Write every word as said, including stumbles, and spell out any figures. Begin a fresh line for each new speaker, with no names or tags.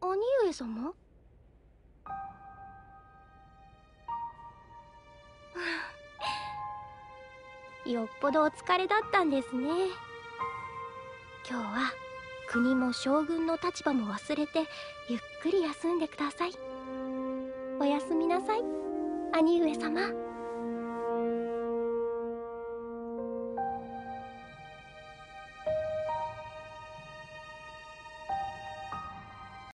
兄上様？よっぽどお疲れだったんですね。今日は国も将軍の立場も忘れてゆっくり休んでください。おやすみなさい、兄上様。